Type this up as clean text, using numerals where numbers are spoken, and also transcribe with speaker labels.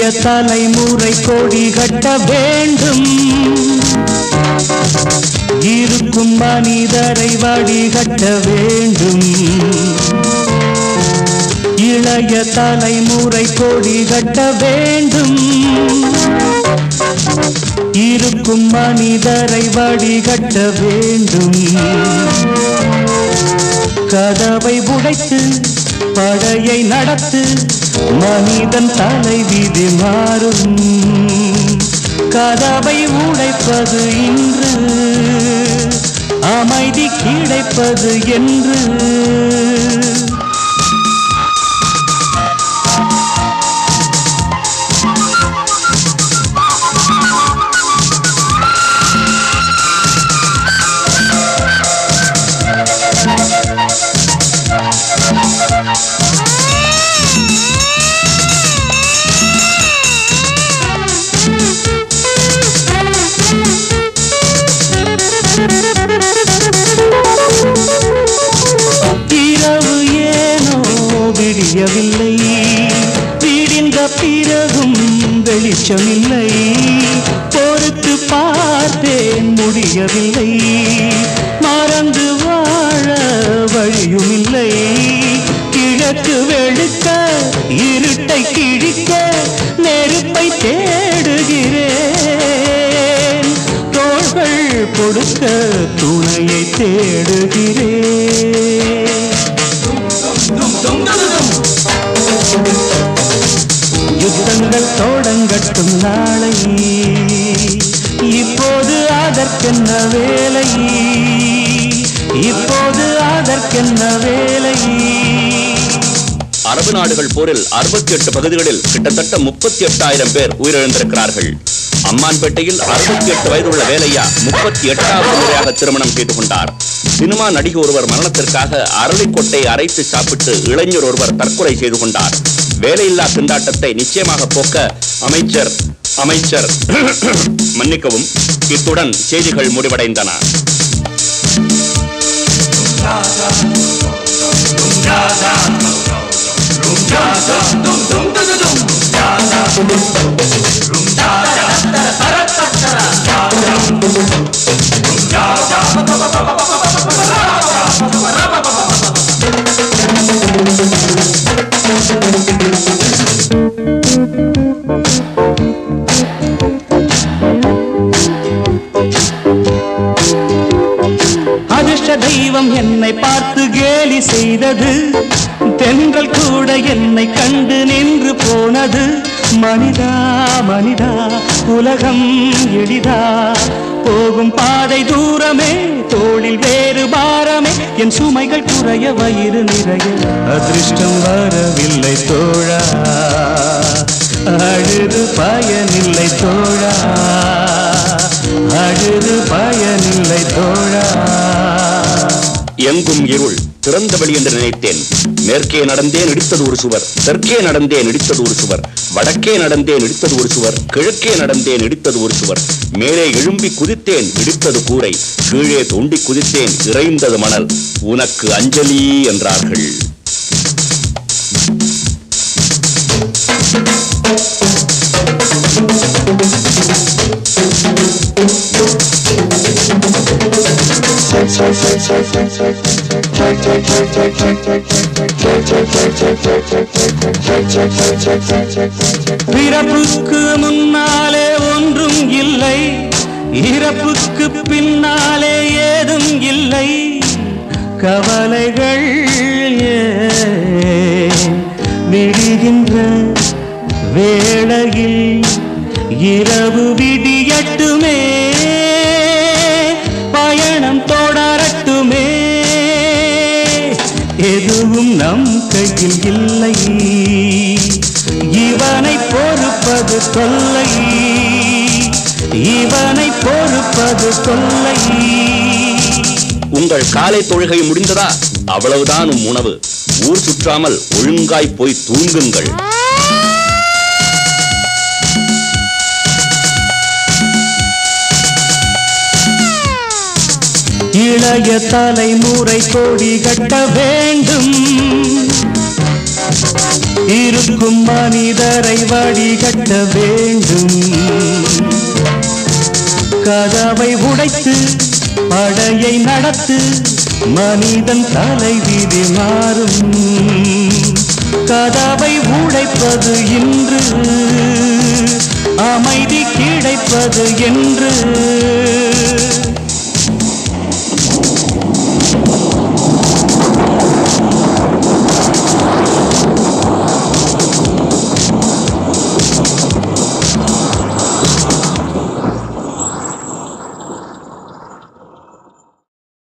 Speaker 1: தலைமுறை கொடி கட்ட வேண்டும். இருக்கும் மனிதரை வழிகட்ட வேண்டும். இளைய தலைமுறை கொடி கட்ட வேண்டும். இருக்கும் மனிதரை வழிகட்ட வேண்டும். கதவை உடைத்து படையை நடத்து, மனிதன் தலைவிதி மாறும். கதவை உடைப்பது இன்று, அமைதி கிடைப்பது என்று. இரவு ஏனோ விடியவில்லை, விடிந்த பிறகும் வெளிச்சமில்லை. பொறுத்து பார்த்தேன் முடியவில்லை, மறந்து வாழ வழியுமில்லை. கிழக்கு வெளுக்க இருட்டை கிழிக்க நெருப்பை தேடுகிறேன். தோள்கள் கொடுக்க துணையை தேடுகிறேன். யுத்தங்கள் தொடங்கட்டும் நாளை, இப்போது அதற்கென்ன வேலை, இப்போது அதற்கென்ன வேலை.
Speaker 2: அரபு நாடுகள் போரில் 68 பகுதிகளில் கிட்டத்தட்ட 38,000 பேர் உயிரிழந்திருக்கிறார்கள். அம்மான்பேட்டையில் 68 வயதுள்ள வேலையா 38வது முறையாக திருமணம் செய்து கொண்டார். சினிமா நடிகை ஒருவர் மரணத்திற்காக அரளிக்கொட்டை அரைத்து சாப்பிட்டு இளைஞர் ஒருவர் தற்கொலை செய்து கொண்டார். வேலையில்லா திண்டாட்டத்தை நிச்சயமாக போக்க அமைச்சர் மன்னிக்கவும். இத்துடன் செய்திகள் முடிவடைந்தன.
Speaker 1: அதிர்ஷ்ட தெய்வம் என்னை பார்த்து கேலி செய்தது. தென்றல் கூட என்னை கண்டு நின்று போனது. மனிதா மனிதா உலகம் எளிதா, போகும் பாதை தூரமே, தோளில் வேறு பாரமே. என் சுமைகள் குறைய வயிறு நிறைய அதிர்ஷ்டம் வரவில்லை தோழா, அழுது பயனில்லை தோழா, அழுது பயனில்லை தோழா.
Speaker 2: எங்கும் இருள், திறந்த வெளி என்று நினைத்தேன். மேற்கே நடந்தேன் இடித்தது ஒரு சுவர், தெற்கே நடந்தேன் இடித்தது ஒரு சுவர், வடக்கே நடந்தேன் இடித்தது ஒரு சுவர், கிழக்கே நடந்தேன் இடித்தது ஒரு சுவர். மேலே எழும்பி குதித்தேன் இடித்தது கூரை, கீழே தோண்டி குதித்தேன் இறைந்தது மணல். உனக்கு அஞ்சலி என்றார்கள்.
Speaker 1: பிறப்புக்கு முன்னாலே ஒன்றும் இல்லை, இறப்புக்கு பின்னாலே ஏதும் இல்லை. கவலைகள் விடுகின்ற வேளையில் இரவு விடியட்டுமே, பயணம் தொடரட்டுமே. எதுவும் நம் கையில் இல்லை, இவனை பொறுப்பது தொல்லை, இவனை பொறுப்பது தொல்லை.
Speaker 2: உங்கள் காலை தொழுகை முடிந்ததா? அவ்வளவுதான் உணவு. ஊர் சுற்றாமல் ஒழுங்காய் போய் தூங்குங்கள்.
Speaker 1: இளைய தலைமுறை கொடி கட்ட வேண்டும். இருக்கும் மனிதரை வடிகட்ட வேண்டும். கதவை உடைத்து படையை நடத்து, மனிதன் தலைவிதி மாறும். கதவை உடைப்பது இன்று, அமைதி கிடைப்பது என்று.